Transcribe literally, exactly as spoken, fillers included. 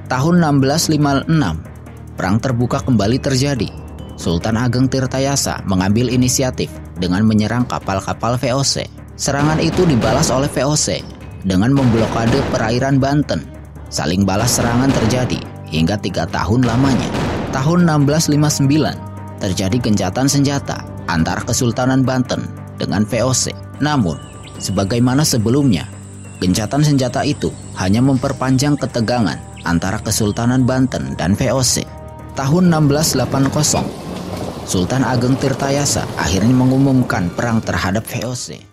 Tahun enam belas lima puluh enam, perang terbuka kembali terjadi. Sultan Ageng Tirtayasa mengambil inisiatif dengan menyerang kapal-kapal V O C. Serangan itu dibalas oleh V O C dengan memblokade perairan Banten. Saling balas serangan terjadi hingga tiga tahun lamanya. Tahun enam belas lima puluh sembilan, terjadi gencatan senjata antara Kesultanan Banten dengan V O C. Namun, sebagaimana sebelumnya, gencatan senjata itu hanya memperpanjang ketegangan antara Kesultanan Banten dan V O C. Tahun enam belas delapan puluh, Sultan Ageng Tirtayasa akhirnya mengumumkan perang terhadap V O C.